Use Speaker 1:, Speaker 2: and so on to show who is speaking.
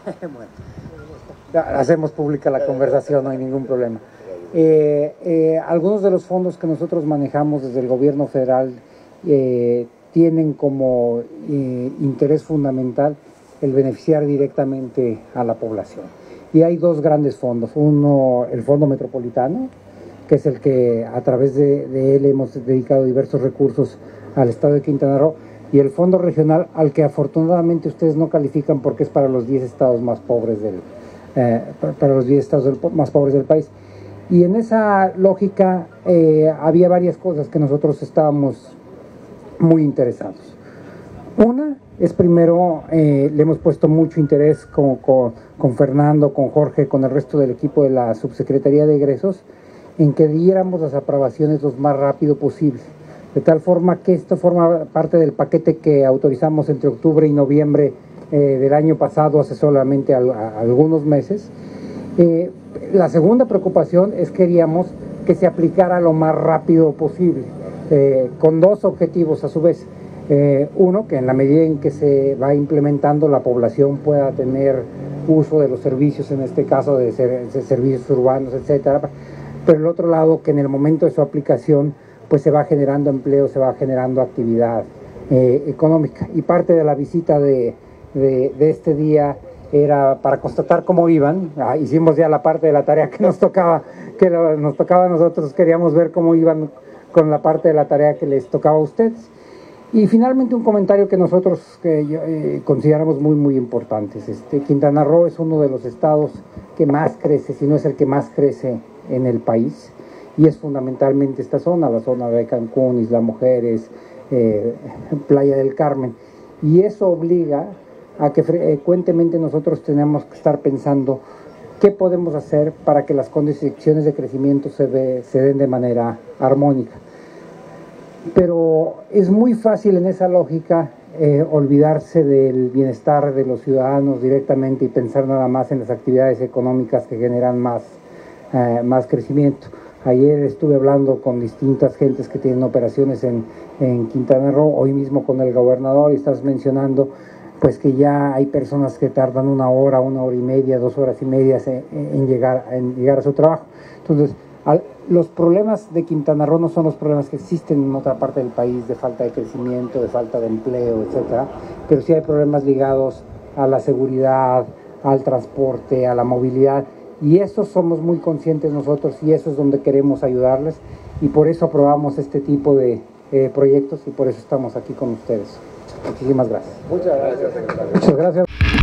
Speaker 1: Bueno, hacemos pública la conversación, no hay ningún problema. Algunos de los fondos que nosotros manejamos desde el gobierno federal tienen como interés fundamental el beneficiar directamente a la población. Y hay dos grandes fondos. Uno, el Fondo Metropolitano, que es el que a través de él hemos dedicado diversos recursos al estado de Quintana Roo, y el Fondo Regional, al que afortunadamente ustedes no califican porque es para los 10 estados más pobres más pobres del país. Y en esa lógica había varias cosas que nosotros estábamos muy interesados. Una es primero, le hemos puesto mucho interés con Fernando, con Jorge, con el resto del equipo de la Subsecretaría de Egresos, en que diéramos las aprobaciones lo más rápido posible, de tal forma que esto forma parte del paquete que autorizamos entre octubre y noviembre del año pasado, hace solamente algunos meses. La segunda preocupación es que queríamos que se aplicara lo más rápido posible, con dos objetivos a su vez. Uno, que en la medida en que se va implementando la población pueda tener uso de los servicios, en este caso de servicios urbanos, etcétera. Pero el otro lado, que en el momento de su aplicación pues se va generando empleo, se va generando actividad económica. Y parte de la visita de este día era para constatar cómo iban. Hicimos ya la parte de la tarea que nos tocaba a nosotros, queríamos ver cómo iban con la parte de la tarea que les tocaba a ustedes. Y finalmente un comentario que nosotros consideramos muy importantes. Quintana Roo es uno de los estados que más crece, si no es el que más crece en el país, y es fundamentalmente esta zona, la zona de Cancún, Isla Mujeres, Playa del Carmen, y eso obliga a que frecuentemente nosotros tenemos que estar pensando qué podemos hacer para que las condiciones de crecimiento se den de manera armónica. Pero es muy fácil en esa lógica olvidarse del bienestar de los ciudadanos directamente y pensar nada más en las actividades económicas que generan más crecimiento. Ayer estuve hablando con distintas gentes que tienen operaciones en Quintana Roo, hoy mismo con el gobernador, y estás mencionando pues que ya hay personas que tardan una hora y media, 2 horas y media en llegar a su trabajo. Entonces, los problemas de Quintana Roo no son los problemas que existen en otra parte del país, de falta de crecimiento, de falta de empleo, etcétera, pero sí hay problemas ligados a la seguridad, al transporte, a la movilidad, y eso somos muy conscientes nosotros, y eso es donde queremos ayudarles, y por eso aprobamos este tipo de proyectos, y por eso estamos aquí con ustedes. Muchísimas gracias.
Speaker 2: Muchas gracias, secretario.
Speaker 1: Muchas gracias.